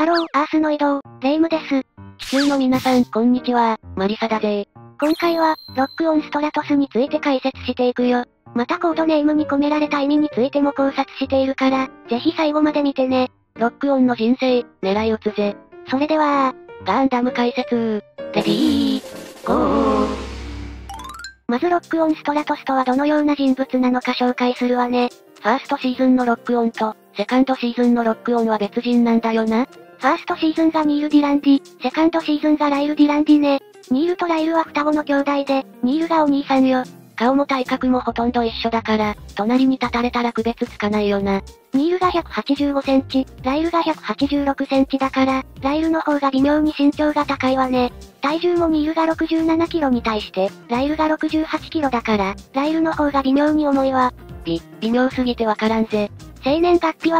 ハロー、アースの移動、レイムです。 地球の皆さん、こんにちは、マリサだぜ。 今回は、ロックオンストラトスについて解説していくよ。またコードネームに込められた意味についても考察しているから、ぜひ最後まで見てね。 ロックオンの人生、狙い撃つぜ。 それでは、 ガンダム解説、レディー、ゴー。 まずロックオンストラトスとはどのような人物なのか紹介するわね。 ファーストシーズンのロックオンと、セカンドシーズンのロックオンは別人なんだよな。 ファーストシーズンがニール・ディランディ、セカンドシーズンがライル・ディランディね。ニールとライルは双子の兄弟で、ニールがお兄さんよ。 顔も体格もほとんど一緒だから、隣に立たれたら区別つかないよな。 ニールが185センチ、ライルが186センチだから、ライルの方が微妙に身長が高いわね。体重もニールが67キロに対して、ライルが68キロだから、ライルの方が微妙に重いわ。 微妙すぎてわからんぜ。 生年月日は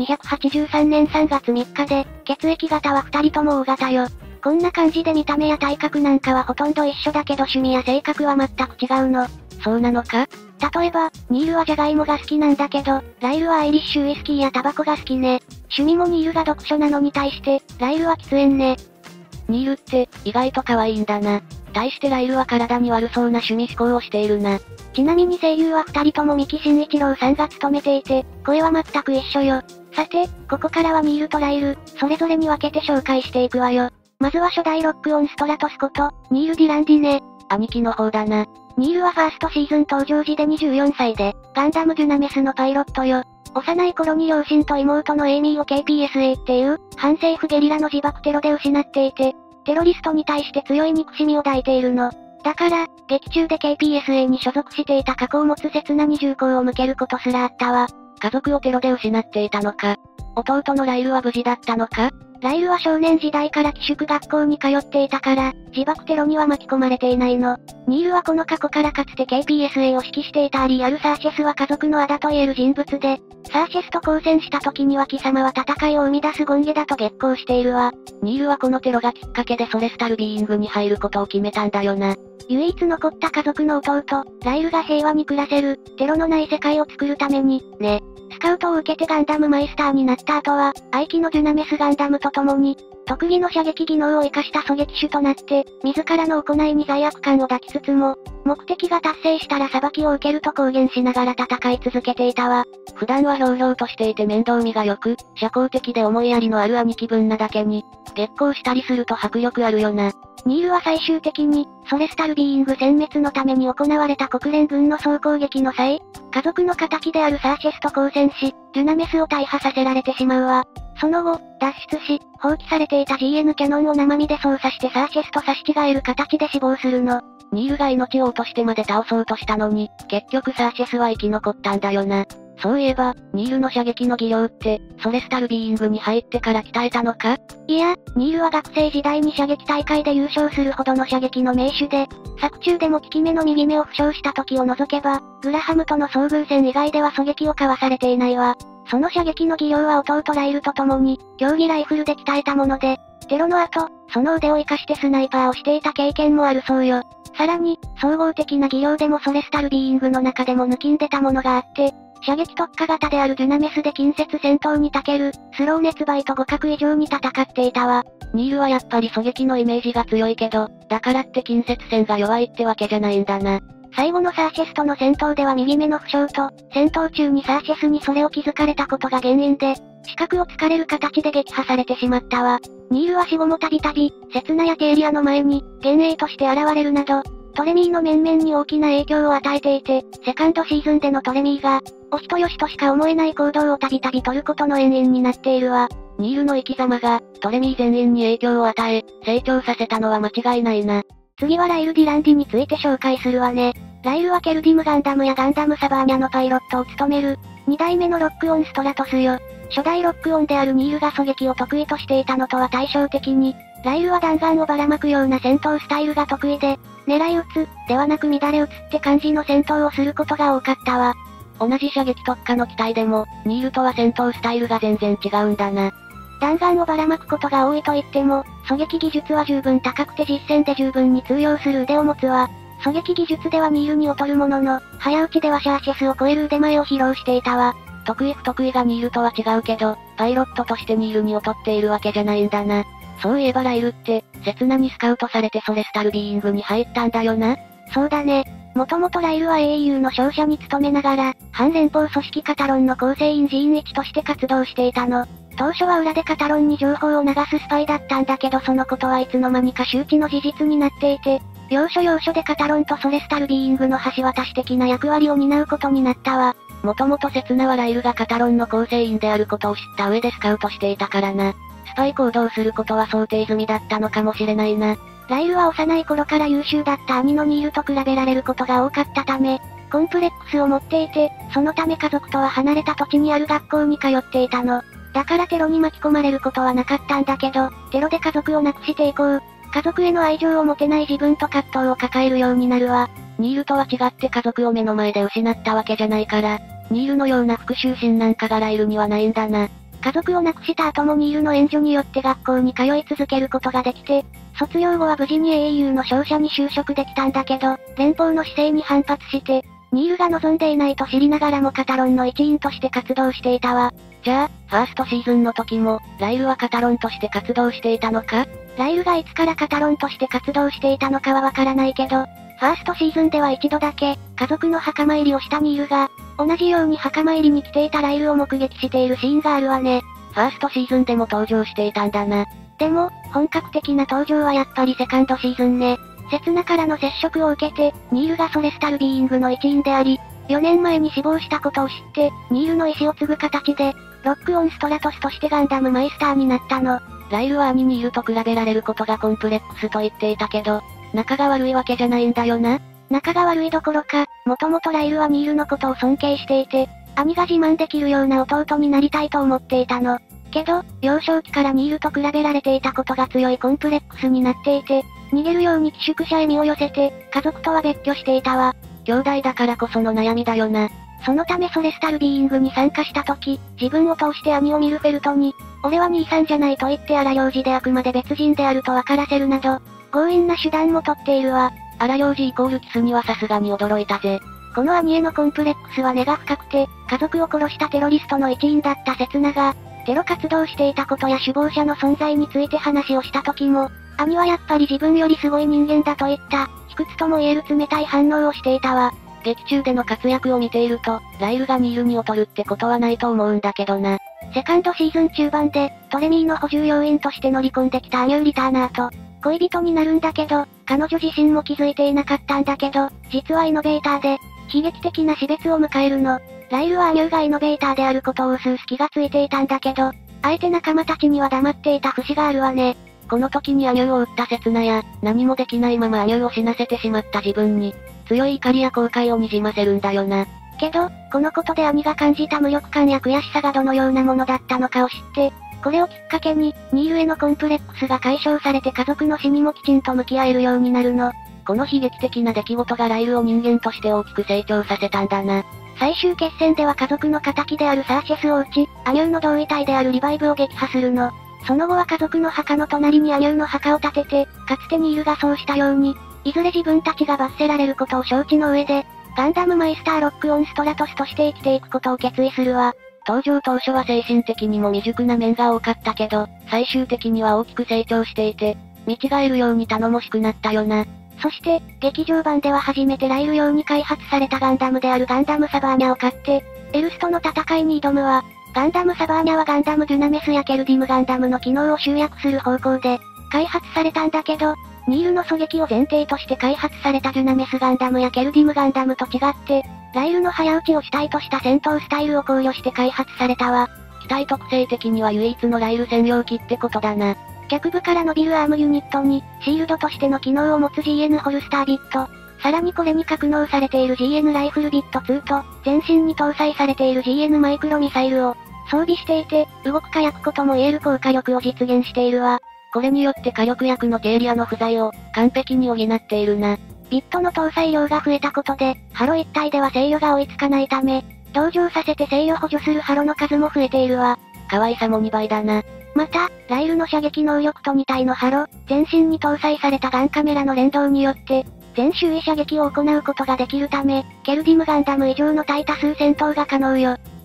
2283年3月3日で、血液型は2人とも O 型よ。こんな感じで見た目や体格なんかはほとんど一緒だけど趣味や性格は全く違うの。 そうなのか？ 例えば、ニールはジャガイモが好きなんだけど、ライルはアイリッシュウイスキーやタバコが好きね。趣味もニールが読書なのに対して、ライルは喫煙ね。 ニールって、意外と可愛いんだな。対してライルは体に悪そうな趣味思考をしているな。 ちなみに声優は二人とも三木真一郎さんが務めていて、声は全く一緒よ。さて、ここからはニールとライル、それぞれに分けて紹介していくわよ。まずは初代ロックオンストラトスこと、ニール・ディランディね。 兄貴の方だな。 ニールはファーストシーズン登場時で24歳で、ガンダムデュナメスのパイロットよ。幼い頃に両親と妹のエイミーを KPSA っていう、反政府ゲリラの自爆テロで失っていて、テロリストに対して強い憎しみを抱いているの。だから、劇中で KPSA に所属していた過去を持つ刹那に銃口を向けることすらあったわ。 家族をテロで失っていたのか。弟のライルは無事だったのか？ ライルは少年時代から寄宿学校に通っていたから、自爆テロには巻き込まれていないの。ニールはこの過去からかつて KPSA を指揮していたアリアル・サーシェスは家族のアダと言える人物で、サーシェスと交戦した時には貴様は戦いを生み出すゴンゲだと激高しているわ。 ニールはこのテロがきっかけでソレスタルビーイングに入ることを決めたんだよな。 唯一残った家族の弟、ライルが平和に暮らせる、テロのない世界を作るために、ね。スカウトを受けてガンダムマイスターになった後は、愛機のデュナメスガンダムと共に、特技の射撃技能を活かした狙撃手となって、自らの行いに罪悪感を抱きつつも、目的が達成したら裁きを受けると公言しながら戦い続けていたわ。 普段はひょうひょうとしていて面倒見が良く、社交的で思いやりのある兄貴分なだけに、激高したりすると迫力あるよな。 ニールは最終的に、ソレスタルビーイング殲滅のために行われた国連軍の総攻撃の際、家族の仇であるサーシェスと交戦し、デュナメスを大破させられてしまうわ。その後、脱出し、放棄されていた GN キャノンを生身で操作してサーシェスと差し違える形で死亡するの。 ニールが命を落としてまで倒そうとしたのに、結局サーシェスは生き残ったんだよな。そういえば、ニールの射撃の技量って、ソレスタルビーイングに入ってから鍛えたのか？ いや、ニールは学生時代に射撃大会で優勝するほどの射撃の名手で、作中でも効き目の右目を負傷した時を除けば、グラハムとの遭遇戦以外では狙撃を交わされていないわ。その射撃の技量は弟ライルと共に、競技ライフルで鍛えたもので、テロの後、その腕を活かしてスナイパーをしていた経験もあるそうよ。さらに、総合的な技量でもソレスタルビーイングの中でも抜きんでたものがあって、射撃特化型であるデュナメスで近接戦闘に長ける、スロー熱倍と互角以上に戦っていたわ。 ニールはやっぱり狙撃のイメージが強いけど、だからって近接戦が弱いってわけじゃないんだな。 最後のサーシェスとの戦闘では右目の負傷と、戦闘中にサーシェスにそれを気づかれたことが原因で、視覚を突かれる形で撃破されてしまったわ。ニールは死後もたびたび、刹那やテーリアの前に、幻影として現れるなど、トレミーの面々に大きな影響を与えていて、セカンドシーズンでのトレミーが、お人よしとしか思えない行動をたびたび取ることの遠因になっているわ。 ニールの生き様が、トレミー全員に影響を与え、成長させたのは間違いないな。 次はライル・ディランディについて紹介するわね。ライルはケルディムガンダムやガンダムサバーニャのパイロットを務める、2代目のロックオンストラトスよ。初代ロックオンであるニールが狙撃を得意としていたのとは対照的に、ライルは弾丸をばらまくような戦闘スタイルが得意で、狙い撃つ、ではなく乱れ撃つって感じの戦闘をすることが多かったわ。 同じ射撃特化の機体でも、ニールとは戦闘スタイルが全然違うんだな。 弾丸をばらまくことが多いと言っても、狙撃技術は十分高くて実戦で十分に通用する腕を持つわ。狙撃技術ではニールに劣るものの、早打ちではシャーシェスを超える腕前を披露していたわ。 得意不得意がニールとは違うけど、 パイロットとしてニールに劣っているわけじゃないんだな。そういえばライルって、セツナにスカウトされてソレスタルビーイングに入ったんだよな。 そうだね。もともとライルは AEU の商社に勤めながら、反連邦組織カタロンの構成員人1として活動していたの。当初は裏でカタロンに情報を流すスパイだったんだけどそのことはいつの間にか周知の事実になっていて、要所要所でカタロンとソレスタルビーイングの橋渡し的な役割を担うことになったわ。 もともとセツナはライルがカタロンの構成員であることを知った上でスカウトしていたからな。スパイ行動することは想定済みだったのかもしれないな。 ライルは幼い頃から優秀だった兄のニールと比べられることが多かったため、コンプレックスを持っていて、そのため家族とは離れた土地にある学校に通っていたの。だからテロに巻き込まれることはなかったんだけど、テロで家族を亡くしていこう。家族への愛情を持てない自分と葛藤を抱えるようになるわ。 ニールとは違って家族を目の前で失ったわけじゃないから、ニールのような復讐心なんかがライルにはないんだな。 家族を亡くした後もニールの援助によって学校に通い続けることができて、卒業後は無事に AEU の商社に就職できたんだけど、連邦の姿勢に反発して、ニールが望んでいないと知りながらもカタロンの一員として活動していたわ。 じゃあ、ファーストシーズンの時も、ライルはカタロンとして活動していたのか？ ライルがいつからカタロンとして活動していたのかはわからないけど、ファーストシーズンでは一度だけ、家族の墓参りをしたニールが、同じように墓参りに来ていたライルを目撃しているシーンがあるわね。 ファーストシーズンでも登場していたんだな。 でも、本格的な登場はやっぱりセカンドシーズンね。セツナからの接触を受けて、ニールがソレスタルビーイングの一員であり、4年前に死亡したことを知って、ニールの意思を継ぐ形で、ロックオンストラトスとしてガンダムマイスターになったの。 ライルは兄ニールと比べられることがコンプレックスと言っていたけど、仲が悪いわけじゃないんだよな。 仲が悪いどころか、もともとライルはニールのことを尊敬していて、兄が自慢できるような弟になりたいと思っていたの。けど、幼少期からニールと比べられていたことが強いコンプレックスになっていて、逃げるように寄宿舎へ身を寄せて、家族とは別居していたわ。 兄弟だからこその悩みだよな。 そのためソレスタルビーイングに参加した時、自分を通して兄を見るフェルトに、俺は兄さんじゃないと言って荒領事であくまで別人であると分からせるなど、強引な手段も取っているわ。 荒領事イコールキスにはさすがに驚いたぜ。 この兄へのコンプレックスは根が深くて、家族を殺したテロリストの一員だったセツナが、テロ活動していたことや首謀者の存在について話をした時も、兄はやっぱり自分よりすごい人間だといった、卑屈とも言える冷たい反応をしていたわ。 劇中での活躍を見ていると、ライルがニールに劣るってことはないと思うんだけどな。 セカンドシーズン中盤で、トレミーの補充要員として乗り込んできたアニュー・リターナーと、恋人になるんだけど、彼女自身も気づいていなかったんだけど、実はイノベーターで、悲劇的な死別を迎えるの。ライルはアニューがイノベーターであることを薄々気がついていたんだけど、あえて仲間たちには黙っていた節があるわね。 この時にアニューを撃ったセツナや、何もできないままアニューを死なせてしまった自分に、強い怒りや後悔をにじませるんだよな。 けど、このことで兄が感じた無力感や悔しさがどのようなものだったのかを知って、これをきっかけに、ニールへのコンプレックスが解消されて家族の死にもきちんと向き合えるようになるの。 この悲劇的な出来事がライルを人間として大きく成長させたんだな。 最終決戦では家族の仇であるサーチェスを撃ち、アニューの同位体であるリバイブを撃破するの。その後は家族の墓の隣にアニューの墓を建てて、かつてニールがそうしたように、いずれ自分たちが罰せられることを承知の上で、ガンダムマイスターロックオンストラトスとして生きていくことを決意するわ。 登場当初は精神的にも未熟な面が多かったけど、最終的には大きく成長していて、見違えるように頼もしくなったよな。 そして、劇場版では初めてライル用に開発されたガンダムであるガンダムサバーニャを買って、エルスとの戦いに挑むわ。ガンダムサバーニャはガンダムデュナメスやケルディムガンダムの機能を集約する方向で、開発されたんだけど、ニールの狙撃を前提として開発されたデュナメスガンダムやケルディムガンダムと違って、ライルの早打ちを主体とした戦闘スタイルを考慮して開発されたわ。 機体特性的には唯一のライル専用機ってことだな。 脚部から伸びるアームユニットに、シールドとしての機能を持つ GN ホルスタービット、さらにこれに格納されている GN ライフルビット2と、全身に搭載されている GN マイクロミサイルを装備していて、動くか焼くことも言える高火力を実現しているわ。 これによって火力薬の低エリアの不在を完璧に補っているな。 ビットの搭載量が増えたことで、ハロ一体では制御が追いつかないため、同乗させて制御補助するハロの数も増えているわ。 可愛さも2倍だな。 また、ライルの射撃能力と2体のハロ、全身に搭載されたガンカメラの連動によって、全周囲射撃を行うことができるため、ケルディムガンダム以上の対多数戦闘が可能よ。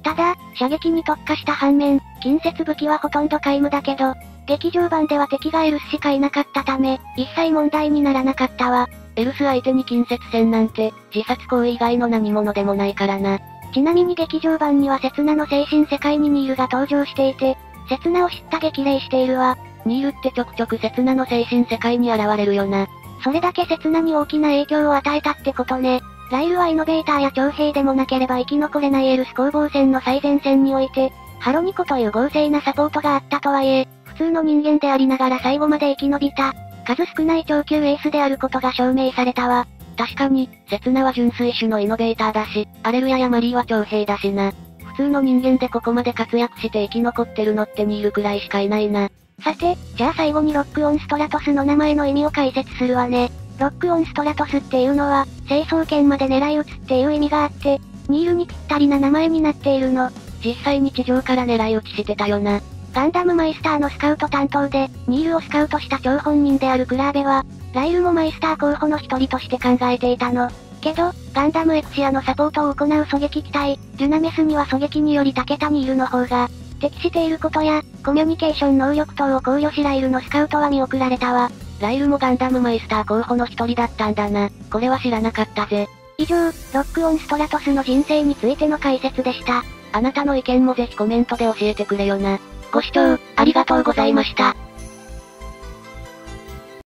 ただ、射撃に特化した反面、近接武器はほとんど皆無だけど、劇場版では敵がエルスしかいなかったため、一切問題にならなかったわ。 エルス相手に近接戦なんて、自殺行為以外の何者でもないからな。 ちなみに劇場版には刹那の精神世界にニールが登場していて、刹那を知った激励しているわ。 ニールってちょくちょく刹那の精神世界に現れるよな。 それだけ刹那に大きな影響を与えたってことね。ライルはイノベーターや徴兵でもなければ生き残れないエルス攻防戦の最前線において、ハロニコという豪勢なサポートがあったとはいえ、普通の人間でありながら最後まで生き延びた、数少ない超級エースであることが証明されたわ。 確かに、刹那は純粋種のイノベーターだし、アレルヤやマリーは徴兵だしな。普通の人間でここまで活躍して生き残ってるのってニールくらいしかいないな。 さて、じゃあ最後にロックオンストラトスの名前の意味を解説するわね。ロックオンストラトスっていうのは、成層圏まで狙い撃つっていう意味があって、ニールにぴったりな名前になっているの。 実際に地上から狙い撃ちしてたよな。 ガンダムマイスターのスカウト担当で、ニールをスカウトした張本人であるクラーベは、ライルもマイスター候補の一人として考えていたの。けど、ガンダムエクシアのサポートを行う狙撃機体、デュナメスには狙撃により長けたニールの方が、適していることや、コミュニケーション能力等を考慮しライルのスカウトは見送られたわ。 ライルもガンダムマイスター候補の一人だったんだな。これは知らなかったぜ。 以上、ロックオンストラトスの人生についての解説でした。 あなたの意見もぜひコメントで教えてくれよな。ご視聴、ありがとうございました。